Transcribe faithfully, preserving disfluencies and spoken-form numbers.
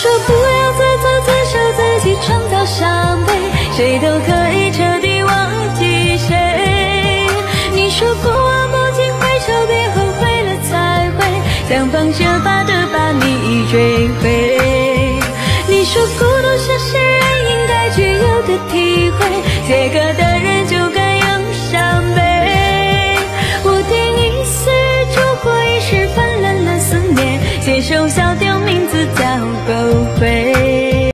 说不要自作自受，自己创造伤悲，谁都可以彻底忘记谁。你说过往不经回首，别后悔了才会想方设法的把你追回。你说孤独是世人应该具有的体会，写歌的人就该有伤悲。我定一丝烛火，一时泛滥了思念，写首小调名字叫后悔。